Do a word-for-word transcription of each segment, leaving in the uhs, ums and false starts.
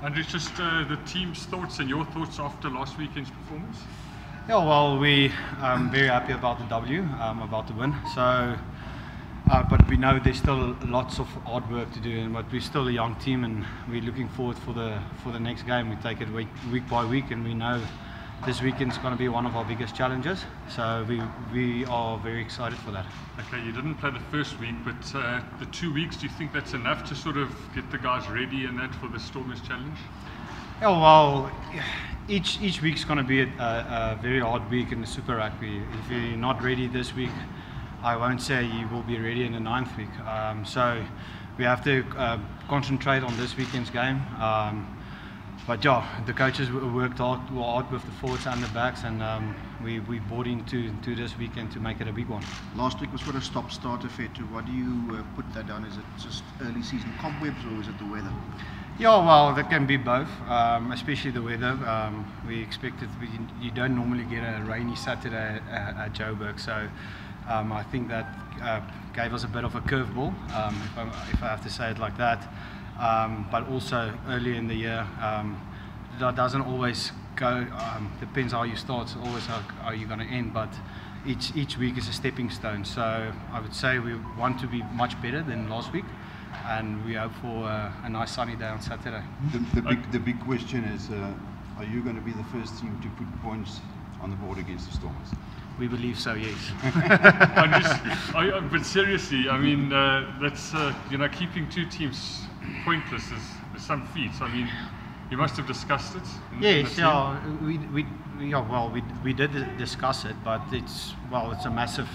And it's just uh, the team's thoughts and your thoughts after last weekend's performance? Yeah, well, we um very happy about the W, um, about the win. So, uh, but we know there's still lots of hard work to do, and but we're still a young team, and we're looking forward for the for the next game. We take it week week by week, and we know this weekend's going to be one of our biggest challenges. So we we are very excited for that. Okay, you didn't play the first week, but uh, the two weeks, do you think that's enough to sort of get the guys ready and that for the Stormers challenge? Yeah, well, each each week's going to be a, a, a very hard week in the Super Rugby. If you're not ready this week, I won't say you will be ready in the ninth week. Um, so we have to uh, concentrate on this weekend's game. Um, but yeah, the coaches worked hard, hard with the forwards and the backs, and um, we we bought into to this weekend to make it a big one. Last week was quite a stop-start affair too. What do you uh, put that down? Is it just early season cobwebs, or is it the weather? Yeah, well, that can be both, um, especially the weather. Um, we expected, we, you don't normally get a rainy Saturday at, at Joburg, so um, I think that uh, gave us a bit of a curveball, um, if, I, if I have to say it like that. Um, but also early in the year, um, that doesn't always go, um, depends how you start, it's always how, how you're going to end, but each, each week is a stepping stone. So I would say we want to be much better than last week, and we hope for uh, a nice sunny day on Saturday. The, the, big, the big question is, uh, are you going to be the first team to put points on the board against the Stormers? We believe so, yes. I'm just, I, but seriously, I mean, uh, that's, uh, you know, keeping two teams pointless is, is some feat. I mean, you must have discussed it. In, yes, in yeah, we, we, yeah, well, we, we did discuss it, but it's, well, it's a massive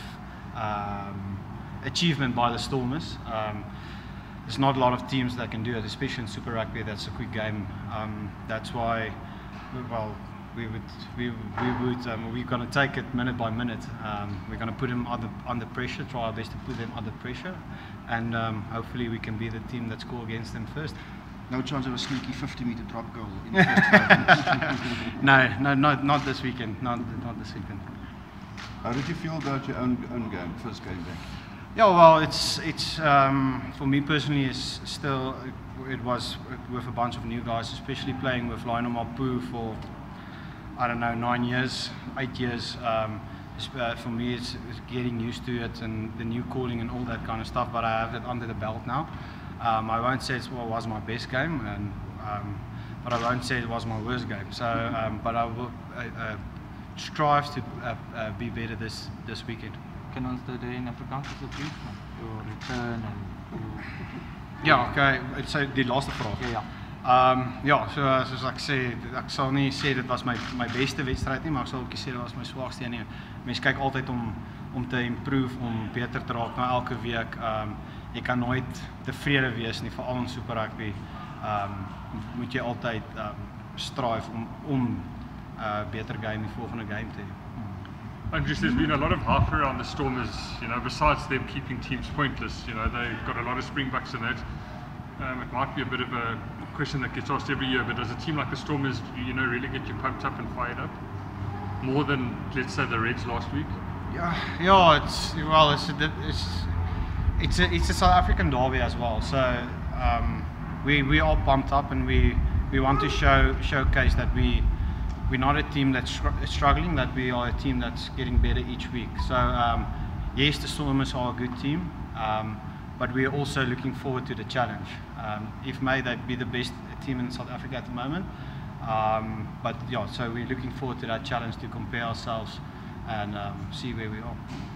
um, achievement by the Stormers. Um, There's not a lot of teams that can do it, especially in Super Rugby. That's a quick game. Um, that's why, well, we would, we, we would, um, we're going to take it minute by minute. Um, we're going to put them under, under pressure, try our best to put them under pressure, and um, hopefully we can be the team that score against them first. No chance of a sneaky fifty metre drop goal in the first five. No, no, not, not this weekend. Not, not this weekend. How did you feel about your own, own game, first game back? Yeah, well, it's it's um, for me personally, it's still it was with a bunch of new guys, especially playing with Lionel Mapu for I don't know nine years, eight years. Um, uh, for me, it's, it's getting used to it and the new calling and all that kind of stuff. But I have it under the belt now. Um, I won't say it well, was my best game, and um, but I won't say it was my worst game. So, um, but I will uh, uh, strive to uh, uh, be better this this weekend. Kan ons dit in Afrikaans asseblief van your return en Ja, okay, so die laaste vraag. Ja, ja. Ehm um, ja, so soos ek sê, ek sal nie sê dit was my my beste wedstryd nie, maar ek sal ook sê dit was my swakste een nie. Mense kyk altyd om om te improve, om beter te raak na elke week. Ehm um, jy kan nooit tevrede wees nie, veral in Super Rugby. Ehm um, moet jy altyd ehm um, strive om om uh beter game die volgende game te hê. And just there's been a lot of hype around the Stormers, you know, besides them keeping teams pointless. You know, they've got a lot of Springbucks in that. Um, it might be a bit of a question that gets asked every year, but does a team like the Stormers, you know, really get you pumped up and fired up? More than, let's say, the Reds last week? Yeah, yeah, it's, well, it's a, it's, it's, a, it's a South African derby as well. So um, we, we are pumped up, and we, we want to show showcase that we, we're not a team that's struggling, that we are a team that's getting better each week. So um, yes, the Stormers are a good team, um, but we're also looking forward to the challenge. Um, if may they be the best team in South Africa at the moment, um, but yeah, so we're looking forward to that challenge to compare ourselves and um, see where we are.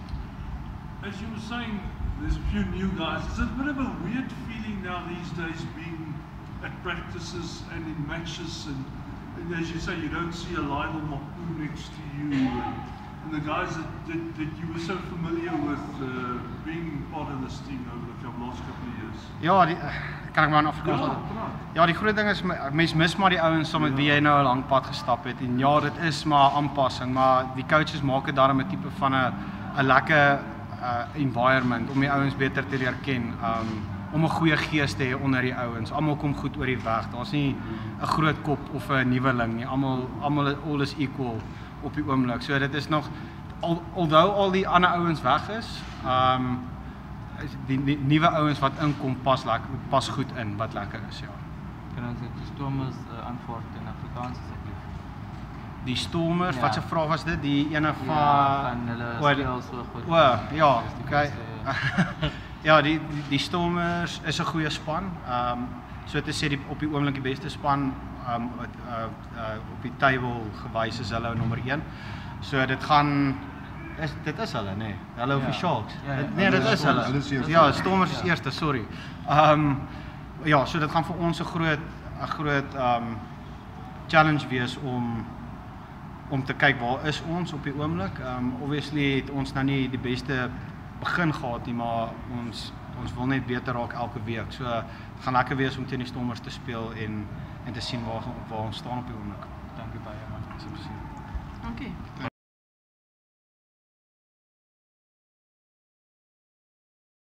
As you were saying, there's a few new guys. Is it a bit of a weird feeling now these days being at practices and in matches, and And as you say, you don't see a Lionel Mapu next to you, and, and the guys that, that, that you were so familiar with uh, being part of this team over the last couple of years. Ja, die, kan ek maar in Afrikaans Ja, ja, praat. ja, die groot ding is, mens mis maar die ouens saam met wie jy nou 'n lang pad gestap het. En ja, dit is maar aanpassing, maar die coaches maak dit daarom 'n tipe van 'n 'n lekker uh, environment om die ouens beter te leer ken. Um, om 'n goeie gees te hê onder die ouens. Almal kom goed oor die weg. Daar's nie 'n groot kop of 'n nuweling nie. Almal almal all is equal op die oomblik. So dit is nog al, although al die ander ouens weg is, um die, die nuwe ouens wat inkom pas lekker pas goed in wat lekker is, ja. Kan ons die Stormers uh, antwoord in Afrikaans asseblief? Die Stormers, Ja. wat 'n vraag was dit? Die ene van Ja, van hulle O, speel so goed. O, ja, Dis die okay. beste- Ja, die die, die Stormers is 'n goeie span. Ehm um, so te sê die op die oomblik die beste span ehm um, uh, uh, op die table gewys is hulle nommer een. So dit gaan is dit is hulle nê. Nee. Hulle of die Ja. Sharks. Ja, ja. Dit- Nee, dit Hulle is is hulle. hulle is eerste. Ja, Stormers is Ja. eerste, sorry. Ehm um, ja, so dit gaan vir ons 'n groot 'n groot ehm um, challenge wees om om te kyk waar is ons op die oomblik. Um obviously het ons nou nie die beste begin gehad nie, maar ons ons wil net beter raak elke week. So dit gaan lekker wees om teen die Stormers te speel en en te sien waar waar ons staan op die oomblik. Dankie baie man. So, Dankie.